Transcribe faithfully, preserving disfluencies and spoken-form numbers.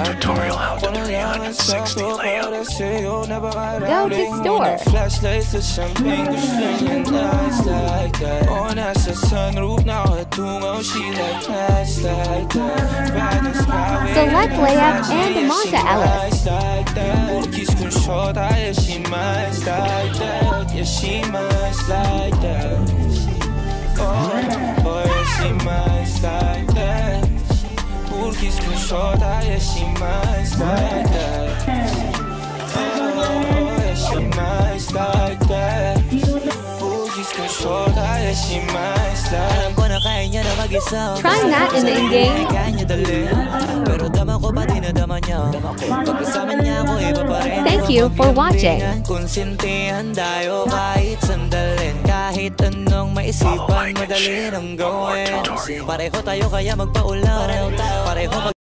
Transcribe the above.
Tutorial how to three sixty layup. Go to store. Flashlights to champagne, gusto nights like that. On as a sunroof, now I do know she like nights like that. Select layup and Monta Ellis. Kiss kun short, yeah she might like that. Yeah she might like that. Oh, oh yeah she might like that. Kiss kun short, yeah she might like that. Oh, yeah she might like that. Kiss kun short, yeah she might like that. Try that in the in-game. Thank you for watching. Follow my